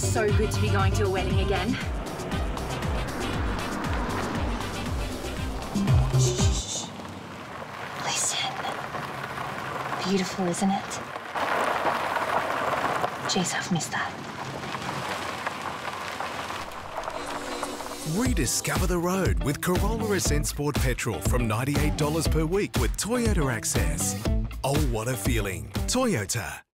so good to be going to a wedding again. Shh. Listen. Beautiful, isn't it? Jeez, I've missed that. Rediscover the road with Corolla Ascent Sport Petrol from $98 per week with Toyota Access. Oh, what a feeling. Toyota.